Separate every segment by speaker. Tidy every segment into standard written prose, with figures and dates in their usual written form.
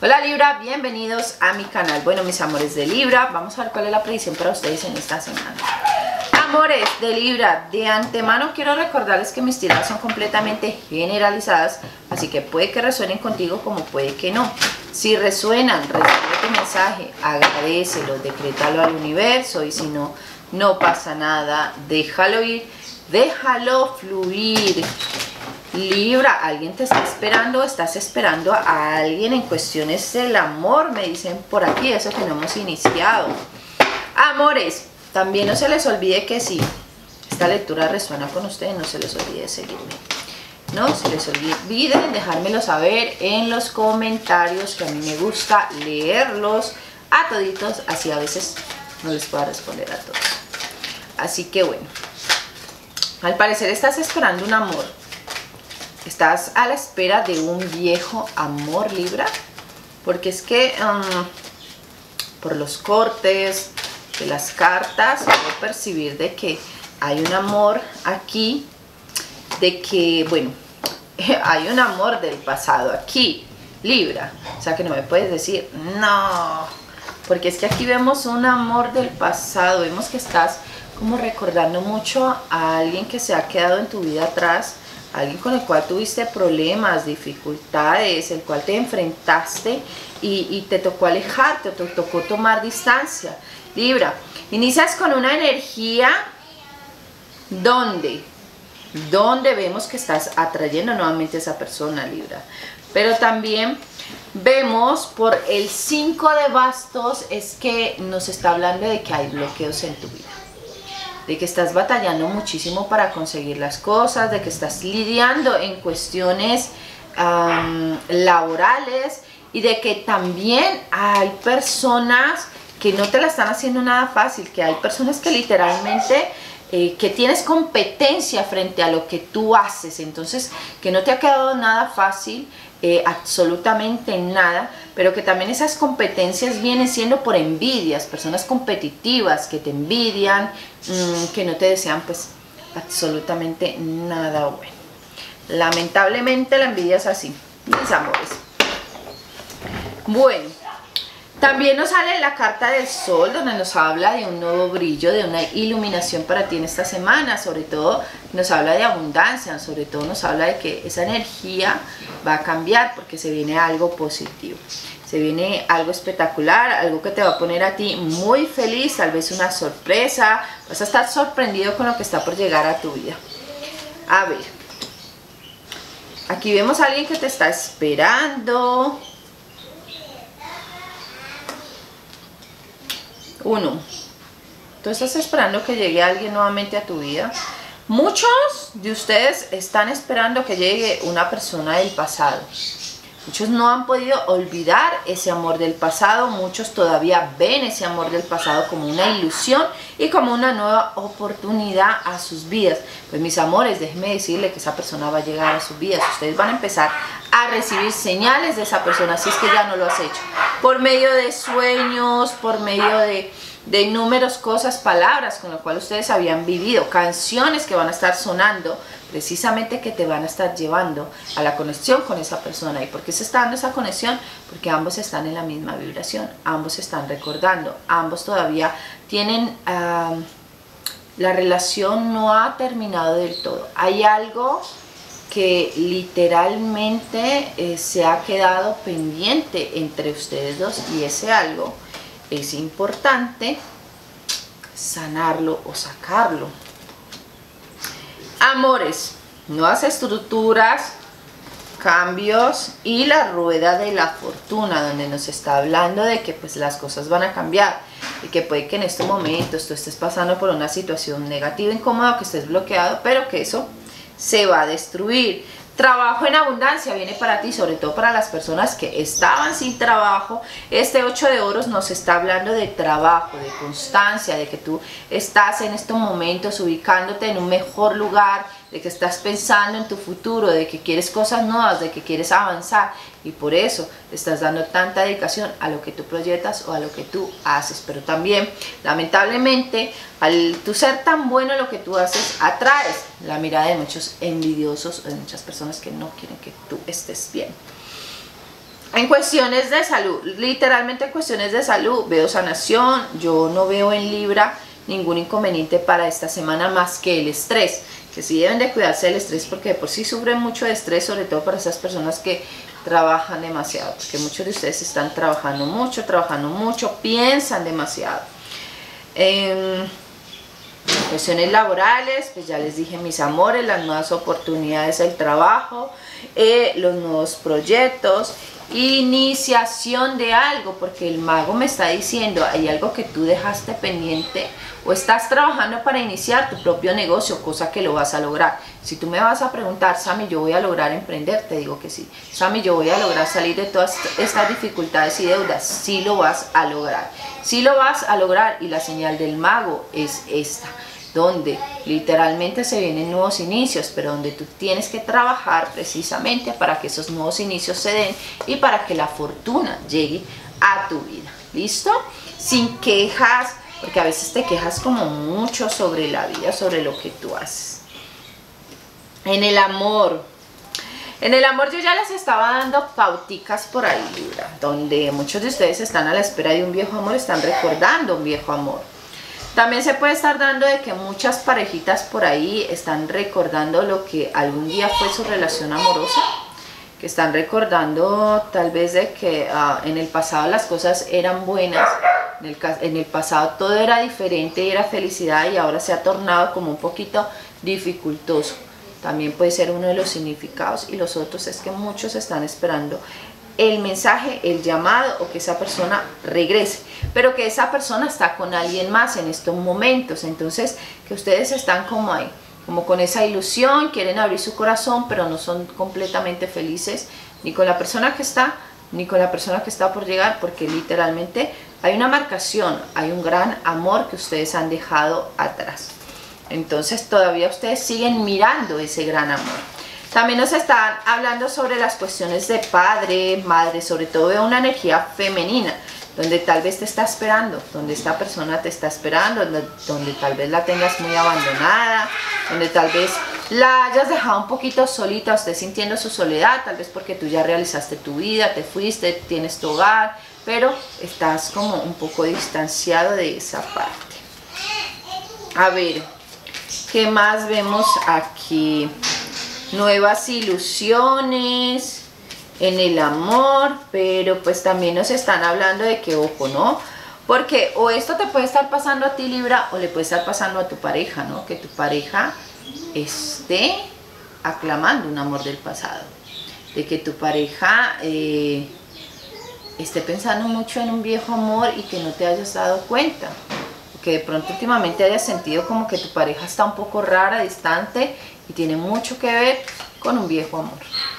Speaker 1: Hola Libra, bienvenidos a mi canal. Bueno, mis amores de Libra, vamos a ver cuál es la predicción para ustedes en esta semana. Amores de Libra, de antemano quiero recordarles que mis tiradas son completamente generalizadas, así que puede que resuenen contigo como puede que no. Si resuenan, recibe tu mensaje, agradécelo, decrétalo al universo, y si no, no pasa nada, déjalo ir, déjalo fluir. Libra, alguien te está esperando, estás esperando a alguien en cuestiones del amor, me dicen por aquí, eso que no hemos iniciado. Amores, también no se les olvide que si esta lectura resuena con ustedes, no se les olvide seguirme. No se les olvide dejármelo saber en los comentarios, que a mí me gusta leerlos a toditos, así a veces no les puedo responder a todos. Así que bueno, al parecer estás esperando un amor. Estás a la espera de un viejo amor, Libra, porque es que por los cortes de las cartas puedo percibir de que hay un amor aquí, de que, bueno, hay un amor del pasado aquí, Libra. O sea que no me puedes decir, no, porque es que aquí vemos un amor del pasado, vemos que estás como recordando mucho a alguien que se ha quedado en tu vida atrás, alguien con el cual tuviste problemas, dificultades, el cual te enfrentaste y te tocó alejarte, te tocó tomar distancia. Libra, inicias con una energía donde vemos que estás atrayendo nuevamente a esa persona, Libra. Pero también vemos por el 5 de bastos, es que nos está hablando de que hay bloqueos en tu vida, de que estás batallando muchísimo para conseguir las cosas, de que estás lidiando en cuestiones laborales, y de que también hay personas que no te la están haciendo nada fácil, que hay personas que literalmente que tienes competencia frente a lo que tú haces, entonces que no te ha quedado nada fácil, absolutamente nada, pero que también esas competencias vienen siendo por envidias, personas competitivas que te envidian, que no te desean pues absolutamente nada bueno. Lamentablemente la envidia es así, mis amores. Bueno, también nos sale la carta del sol, donde nos habla de un nuevo brillo, de una iluminación para ti en esta semana. Sobre todo nos habla de abundancia, sobre todo nos habla de que esa energía va a cambiar, porque se viene algo positivo, se viene algo espectacular, algo que te va a poner a ti muy feliz, tal vez una sorpresa, vas a estar sorprendido con lo que está por llegar a tu vida. A ver, aquí vemos a alguien que te está esperando. Uno, tú estás esperando que llegue alguien nuevamente a tu vida. Muchos de ustedes están esperando que llegue una persona del pasado. Muchos no han podido olvidar ese amor del pasado. Muchos todavía ven ese amor del pasado como una ilusión y como una nueva oportunidad a sus vidas. Pues mis amores, déjenme decirle que esa persona va a llegar a sus vidas. Ustedes van a empezar a recibir señales de esa persona, si es que ya no lo has hecho, por medio de sueños, por medio de números, cosas, palabras con las cuales ustedes habían vivido, canciones que van a estar sonando, precisamente que te van a estar llevando a la conexión con esa persona. ¿Y por qué se está dando esa conexión? Porque ambos están en la misma vibración, ambos están recordando, ambos todavía tienen, la relación no ha terminado del todo. Hay algo que literalmente se ha quedado pendiente entre ustedes dos, y ese algo es importante sanarlo o sacarlo. Amores, nuevas estructuras, cambios y la rueda de la fortuna, donde nos está hablando de que pues las cosas van a cambiar, y que puede que en estos momentos tú estés pasando por una situación negativa, incómoda, que estés bloqueado, pero que eso se va a destruir. Trabajo en abundancia viene para ti, sobre todo para las personas que estaban sin trabajo. Este 8 de oros nos está hablando de trabajo, de constancia, de que tú estás en estos momentos ubicándote en un mejor lugar, de que estás pensando en tu futuro, de que quieres cosas nuevas, de que quieres avanzar, y por eso estás dando tanta dedicación a lo que tú proyectas o a lo que tú haces. Pero también, lamentablemente, al tú ser tan bueno en lo que tú haces, atraes la mirada de muchos envidiosos, de muchas personas que no quieren que tú estés bien. En cuestiones de salud, literalmente en cuestiones de salud, veo sanación. Yo no veo en Libra ningún inconveniente para esta semana más que el estrés, que sí deben de cuidarse del estrés porque de por sí sufren mucho de estrés, sobre todo para esas personas que trabajan demasiado, porque muchos de ustedes están trabajando mucho, piensan demasiado. Cuestiones laborales, pues ya les dije, mis amores, las nuevas oportunidades del trabajo, los nuevos proyectos, iniciación de algo, porque el mago me está diciendo, hay algo que tú dejaste pendiente o estás trabajando para iniciar tu propio negocio, cosa que lo vas a lograr. Si tú me vas a preguntar, Sami, ¿yo voy a lograr emprender? Te digo que sí. Sami, ¿yo voy a lograr salir de todas estas dificultades y deudas? Sí lo vas a lograr. Sí lo vas a lograr, y la señal del mago es esta, donde literalmente se vienen nuevos inicios, pero donde tú tienes que trabajar precisamente para que esos nuevos inicios se den y para que la fortuna llegue a tu vida. ¿Listo? Sin quejas, porque a veces te quejas como mucho sobre la vida, sobre lo que tú haces. En el amor yo ya les estaba dando pauticas por ahí, Libra, donde muchos de ustedes están a la espera de un viejo amor, están recordando un viejo amor. También se puede estar dando de que muchas parejitas por ahí están recordando lo que algún día fue su relación amorosa, que están recordando tal vez de que en el pasado las cosas eran buenas, en el pasado todo era diferente y era felicidad, y ahora se ha tornado como un poquito dificultoso. También puede ser uno de los significados, y los otros es que muchos están esperando el mensaje, el llamado, o que esa persona regrese, pero que esa persona está con alguien más en estos momentos. Entonces, que ustedes están como ahí, como con esa ilusión, quieren abrir su corazón, pero no son completamente felices ni con la persona que está, ni con la persona que está por llegar, porque literalmente hay una marcación, hay un gran amor que ustedes han dejado atrás. Entonces todavía ustedes siguen mirando ese gran amor. También nos están hablando sobre las cuestiones de padre, madre, sobre todo de una energía femenina, donde tal vez te está esperando, donde esta persona te está esperando, donde tal vez la tengas muy abandonada, donde tal vez la hayas dejado un poquito solita, estés sintiendo su soledad, tal vez porque tú ya realizaste tu vida, te fuiste, tienes tu hogar, pero estás como un poco distanciado de esa parte. A ver, ¿qué más vemos aquí? Nuevas ilusiones en el amor, pero pues también nos están hablando de que, ojo, ¿no? Porque o esto te puede estar pasando a ti, Libra, o le puede estar pasando a tu pareja, ¿no? Que tu pareja esté aclamando un amor del pasado, de que tu pareja esté pensando mucho en un viejo amor y que no te hayas dado cuenta, que de pronto últimamente hayas sentido como que tu pareja está un poco rara, distante, y tiene mucho que ver con un viejo amor.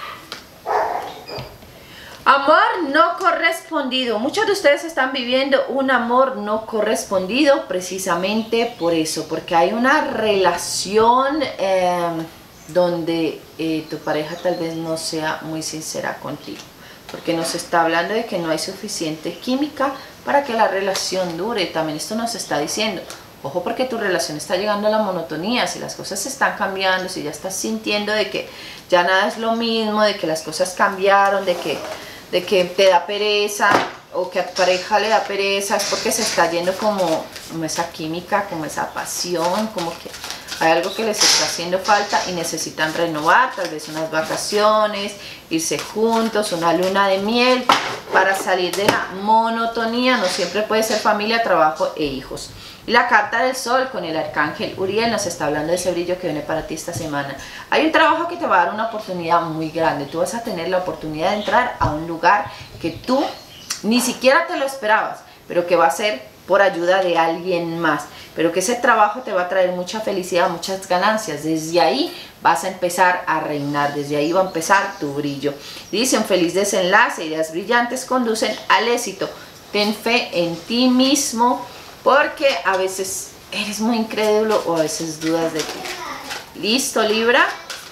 Speaker 1: Amor no correspondido. Muchos de ustedes están viviendo un amor no correspondido precisamente por eso, porque hay una relación donde tu pareja tal vez no sea muy sincera contigo, porque nos está hablando de que no hay suficiente química para que la relación dure. También esto nos está diciendo, ojo, porque tu relación está llegando a la monotonía, si las cosas se están cambiando, si ya estás sintiendo de que ya nada es lo mismo, de que las cosas cambiaron, de que te da pereza, o que a tu pareja le da pereza, es porque se está yendo como esa química, como esa pasión, como que hay algo que les está haciendo falta y necesitan renovar, tal vez unas vacaciones, irse juntos, una luna de miel, para salir de la monotonía. No siempre puede ser familia, trabajo e hijos. Y la carta del sol con el arcángel Uriel nos está hablando de ese brillo que viene para ti esta semana. Hay un trabajo que te va a dar una oportunidad muy grande. Tú vas a tener la oportunidad de entrar a un lugar que tú ni siquiera te lo esperabas, pero que va a ser por ayuda de alguien más, pero que ese trabajo te va a traer mucha felicidad, muchas ganancias. Desde ahí vas a empezar a reinar, desde ahí va a empezar tu brillo. Dice, un feliz desenlace, ideas brillantes conducen al éxito. Ten fe en ti mismo, porque a veces eres muy incrédulo o a veces dudas de ti. Listo, Libra.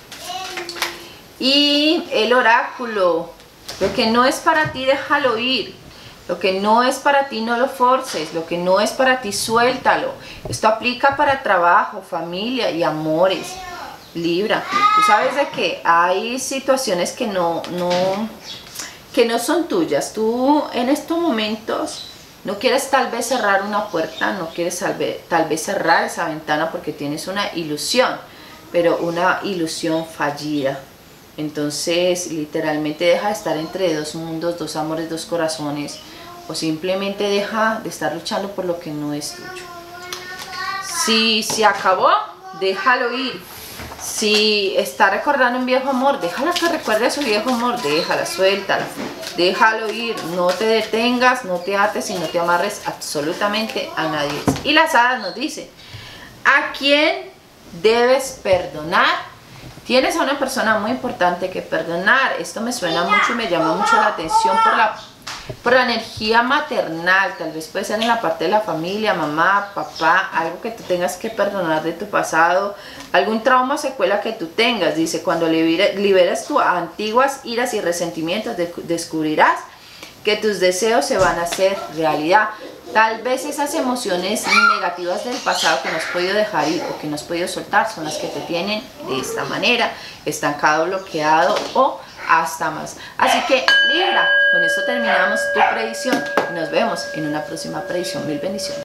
Speaker 1: Y el oráculo, lo que no es para ti, déjalo ir. Lo que no es para ti, no lo forces. Lo que no es para ti, suéltalo. Esto aplica para trabajo, familia y amores. Libra, tú sabes de que hay situaciones que no que no son tuyas. Tú en estos momentos no quieres tal vez cerrar una puerta, no quieres tal vez cerrar esa ventana porque tienes una ilusión, pero una ilusión fallida. Entonces literalmente deja de estar entre dos mundos, dos amores, dos corazones, o simplemente deja de estar luchando por lo que no es tuyo. Si se acabó, déjalo ir. Si está recordando un viejo amor, déjala que recuerde su viejo amor, déjala, suéltala, déjalo ir, no te detengas, no te ates y no te amarres absolutamente a nadie. Y las hadas nos dicen, ¿a quién debes perdonar? Tienes a una persona muy importante que perdonar. Esto me suena mucho y me llama mucho la atención por la energía maternal. Tal vez puede ser en la parte de la familia, mamá, papá, algo que tú tengas que perdonar de tu pasado, algún trauma o secuela que tú tengas. Dice, cuando liberas tus antiguas iras y resentimientos, descubrirás que tus deseos se van a hacer realidad. Tal vez esas emociones negativas del pasado que no has podido dejar ir o que no has podido soltar son las que te tienen de esta manera, estancado, bloqueado o hasta más. Así que Libra, con esto terminamos tu predicción y nos vemos en una próxima predicción. Mil bendiciones.